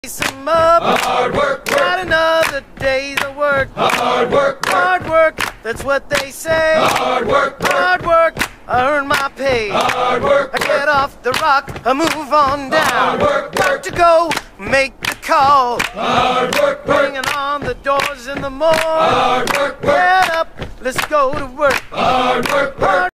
Some up, hard work, got another day's of work. hard work, Hard work, that's what they say. hard work, Hard work, I earn my pay. hard work, I get off the rock, I move on down. hard work, Got to go, make the call. hard work, Bringing on the doors in the morning. hard work, Get up, let's go to work. hard work,